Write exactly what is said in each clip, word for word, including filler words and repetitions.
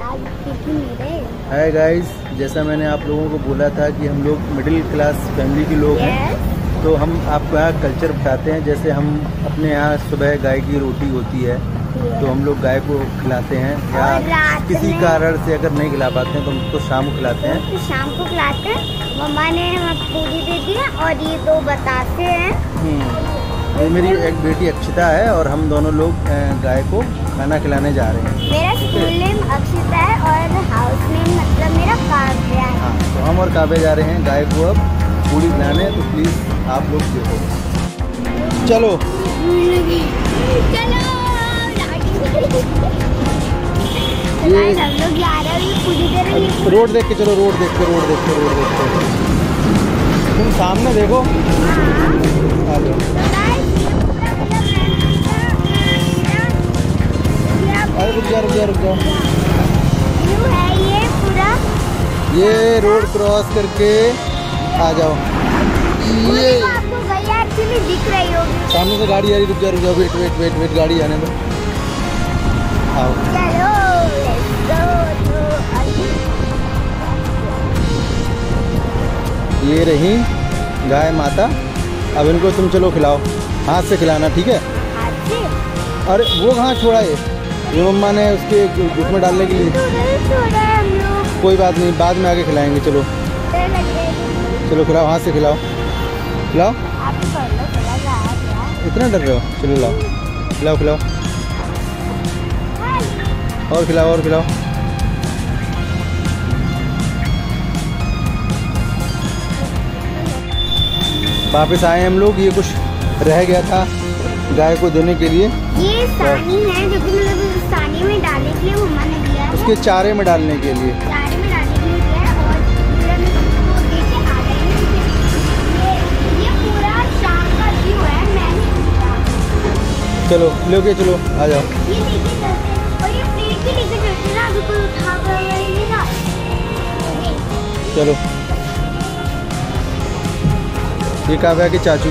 Hi guys, जैसा मैंने आप लोगों को बोला था कि हम लोग मिडिल क्लास फैमिली के लोग हैं, तो हम आपको यहाँ कल्चर बताते हैं। जैसे हम अपने यहाँ सुबह गाय की रोटी होती है तो हम लोग गाय को खिलाते हैं, या किसी कारण से अगर नहीं खिला पाते हैं तो हम उसको शाम को खिलाते हैं। तो शाम को खिलाते हैं। मम्मा ने हमें पूरी दे दी है और ये दो बताते हैं। ये मेरी एक बेटी अक्षिता है और हम दोनों लोग गाय को खाना खिलाने जा रहे हैं। मेरा स्कूल नेम अक्षिता है और हाउस नेम मतलब मेरा काव्या है। हाँ, तो हम और काव्या जा रहे हैं गाय को अब पूरी खिलाने, तो प्लीज़ आप लोग देखो। चलो चलो ये हम लोग जा रहे हैं पूरी देर। रोड देख के चलो, रोड देख के रोड देख के रोड देख के तुम सामने देखो। आ जाओ। अरे रुक जा रुक जा रुक जाओ। है ये पूरा, ये रोड क्रॉस करके आ जाओ। ये आपको भैया एक्चुअली दिख रही होगी। सामने से गाड़ी आ रही, रुक जा रुक जा, वेट वेट वेट वेट गाड़ी आने दो। आओ चलो let's go, ये रही गाय माता। अब इनको तुम चलो खिलाओ, हाथ से खिलाना, ठीक है? हाथ से? अरे वो कहाँ छोड़ा है? ये मम्मा ने उसके उसमें डालने के लिए। छोड़ा है हम लोग। कोई बात नहीं, बाद में आके खिलाएंगे। चलो चलो खिलाओ, हाथ से खिलाओ खिलाओ। इतना डर रहे हो? चलो लाओ, खिलाओ खिलाओ और खिलाओ और खिलाओ। वापस आए हम लोग। ये कुछ रह गया था गाय को देने के लिए। ये सानी है जो कि मतलब सानी में डालने के लिए मम्मा ने दिया है। उसके चारे में डालने के लिए चारे में डालने के लिए दिया है और पूरा मैं सबको दे के आ गई हूँ। ये ये पूरा शाम का व्यू है। मैंने पूरा चलो लोगे, चलो आ जाओ। ये लेके चलते हैं और ये प्लेट भी लेके चलते हैं ना, अभी कोई उठा कर लेगा। चलो ये काव्या के चाचू।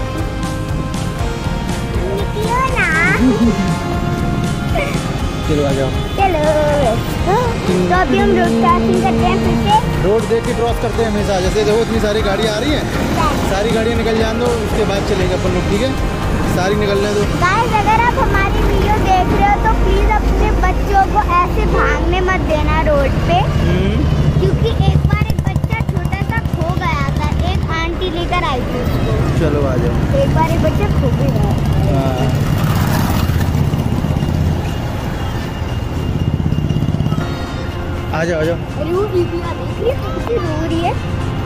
चलो आ जाओ। चलो तो अभी हम रोड क्रॉसिंग करते हैं फिर से। रोड देख के क्रॉस करते हैं हमेशा। जैसे देखो इतनी सारी गाड़ी आ रही हैं, सारी गाड़ियाँ निकल जाने दो, उसके बाद चलेंगे अपन लोग, ठीक है? सारी निकलने दो। गाइस अगर आप हमारी वीडियो देख रहे हो तो प्लीज अपने बच्चों को ऐसे भागने मत देना रोड पे, क्योंकि एक बार एक बच्चा छोटा सा खो गया था। एक आंटी लेकर आई थी उसको। चलो आ जाओ। एक बार एक बच्चा खो भी गया। आ जाओ आ जाओ। अरे वो बीबिया देख रही है कितनी रो रही है।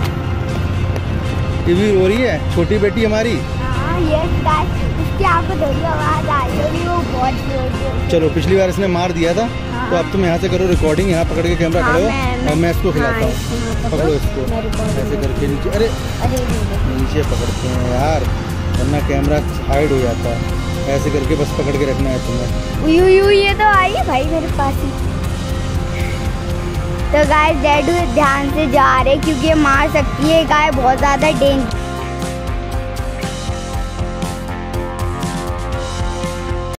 टीवी रो रही है छोटी बेटी हमारी। हाँ यस गाइस, इसकी आपको थोड़ी आवाज आ रही होगी, वो बहुत जोर जोर। चलो पिछली बार इसने मार दिया था। हाँ। तो अब तुम यहाँ से करो रिकॉर्डिंग, यहाँ पकड़ के कैमरा खड़े हो। हाँ, और मैं इसको खिलाता हूँ। हाँ, पकड़ो इसको ऐसे करके नीचे। अरे अरे नीचे पकड़ते हैं यार, वरना कैमरा हाइड हो जाता है। ऐसे करके बस पकड़ के रखना है तुम्हें। यू यू ये तो आई है भाई मेरे पास ही। तो गाइस डैडू ध्यान से जा रहे क्योंकि ये मार सकती है। गाय बहुत ज़्यादा डेंजर